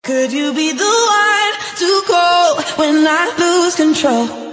Could you be the one to call when I lose control?